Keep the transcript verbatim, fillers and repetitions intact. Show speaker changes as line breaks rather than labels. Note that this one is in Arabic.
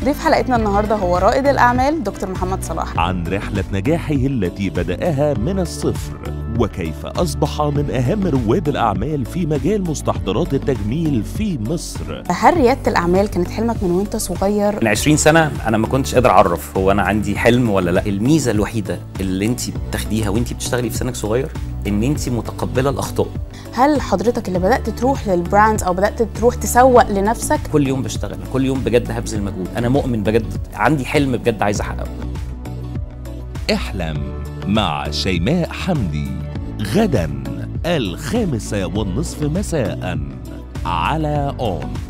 ضيف حلقتنا النهارده هو رائد الأعمال دكتور محمد صلاح،
عن رحلة نجاحه التي بدأها من الصفر وكيف أصبح من أهم رواد الأعمال في مجال مستحضرات التجميل في مصر.
هل ريادة الأعمال كانت حلمك من وأنت صغير؟
من عشرين سنة أنا ما كنتش قادر أعرف هو أنا عندي حلم ولا لا. الميزة الوحيدة اللي أنت بتاخديها وأنت بتشتغلي في سنك صغير إن أنت متقبلة الأخطاء.
هل حضرتك اللي بدأت تروح للبراندز أو بدأت تروح تسوق لنفسك؟
كل يوم بشتغل، كل يوم بجد هبذل مجهود، أنا مؤمن بجد عندي حلم بجد عايز أحققه.
احلم مع شيماء حمدي غدا الخامسة والنصف مساء على أون.